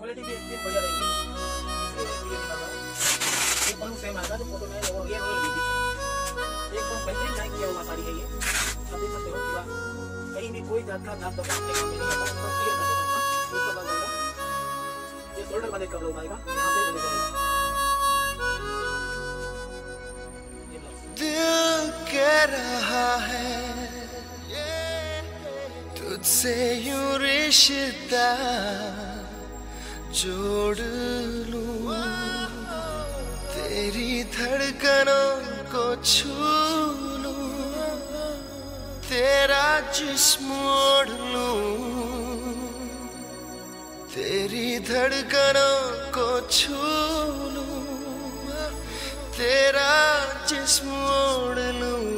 Quality भी एकदम बढ़िया रहेगी। ये दिखा रहा हूँ, ये पल्लू सेम आएगा जो फोटो में ये रोयल भी पीछे एकदम बेहतरीन लाइक किया हुआ साड़ी है ये। आप देख सकते हो पूरा कहीं भी कोई जात का दाग दबा आपके काम में नहीं आएगा, एकदम क्लियर कर देगा इसका। इसका दाग आएगा, ये शोल्डर वाले कपड़ों आएगा, यहाँ पे बने जाएगा। दिल कह रहा है तुझसे यूं रिश्ता जोड़ लूं, तेरी धड़कनों को छू लूं, तेरा जिस्म ओढ़ लूं, तेरी धड़कनों को छू लूं, तेरा जिस्म ओढ़ लूं।